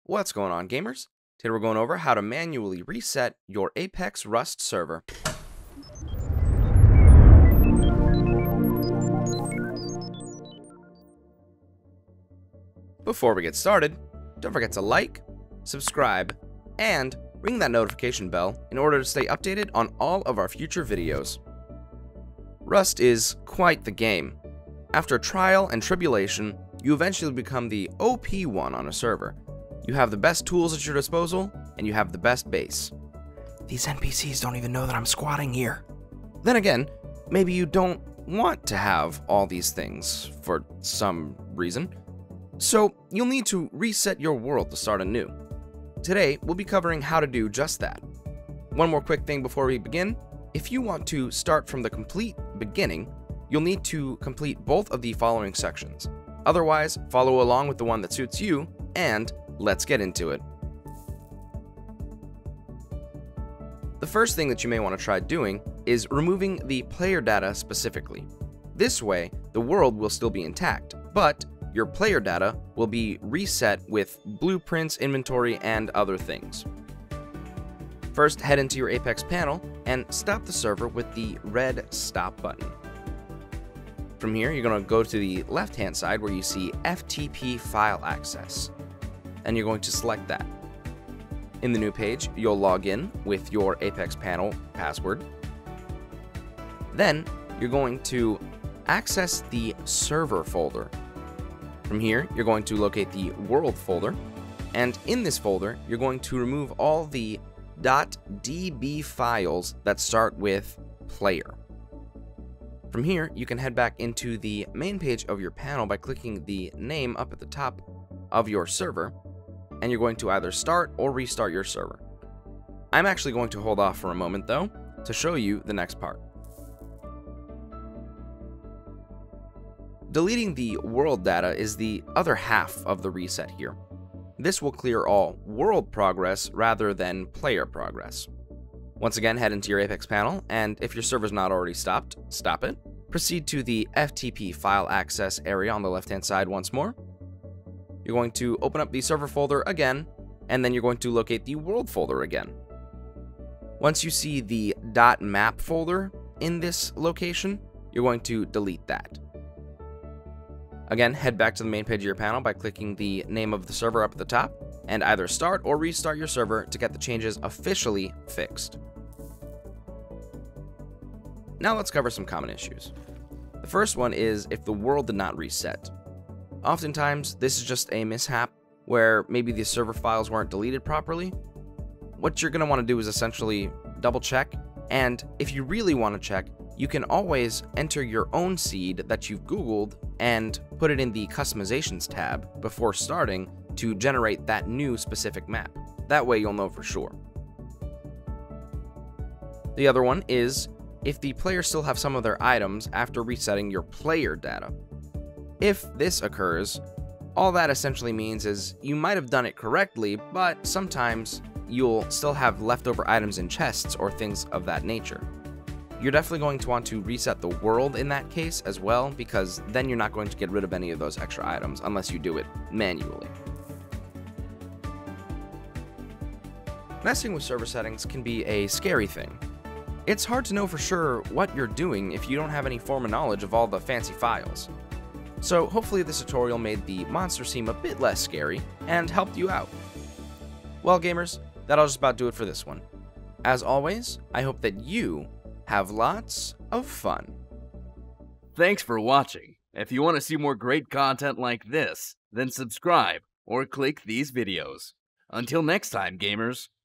What's going on, gamers? Today we're going over how to manually reset your Apex Rust server. Before we get started, don't forget to like, subscribe, and ring that notification bell in order to stay updated on all of our future videos. Rust is quite the game. After trial and tribulation, you eventually become the OP one on a server. You have the best tools at your disposal, and you have the best base. These NPCs don't even know that I'm squatting here. Then again, maybe you don't want to have all these things for some reason. So you'll need to reset your world to start anew. Today, we'll be covering how to do just that. One more quick thing before we begin. If you want to start from the complete beginning, you'll need to complete both of the following sections. Otherwise, follow along with the one that suits you, and let's get into it. The first thing that you may want to try doing is removing the player data specifically. This way, the world will still be intact, but your player data will be reset with blueprints, inventory, and other things. First, head into your Apex panel and stop the server with the red stop button. From here, you're going to go to the left-hand side where you see FTP file access, and you're going to select that. In the new page, you'll log in with your Apex panel password. Then, you're going to access the server folder. From here, you're going to locate the world folder, and in this folder, you're going to remove all the .db files that start with player. From here, you can head back into the main page of your panel by clicking the name up at the top of your server, and you're going to either start or restart your server. I'm actually going to hold off for a moment though, to show you the next part. Deleting the world data is the other half of the reset here. This will clear all world progress rather than player progress. Once again, head into your Apex panel, and if your server's not already stopped, stop it. Proceed to the FTP file access area on the left-hand side once more. You're going to open up the server folder again, and then you're going to locate the world folder again. Once you see the .map folder in this location, you're going to delete that. Again, head back to the main page of your panel by clicking the name of the server up at the top, and either start or restart your server to get the changes officially fixed. Now let's cover some common issues. The first one is if the world did not reset. Oftentimes, this is just a mishap where maybe the server files weren't deleted properly. What you're going to want to do is essentially double check, and if you really want to check, you can always enter your own seed that you've Googled and put it in the customizations tab before starting to generate that new specific map. That way you'll know for sure. The other one is if the players still have some of their items after resetting your player data. If this occurs, all that essentially means is you might have done it correctly, but sometimes you'll still have leftover items in chests or things of that nature. You're definitely going to want to reset the world in that case as well, because then you're not going to get rid of any of those extra items unless you do it manually. Messing with server settings can be a scary thing. It's hard to know for sure what you're doing if you don't have any form of knowledge of all the fancy files. So hopefully this tutorial made the monster seem a bit less scary and helped you out. Well, gamers, that'll just about do it for this one. As always, I hope that you have lots of fun. Thanks for watching. If you want to see more great content like this, then subscribe or click these videos. Until next time, gamers.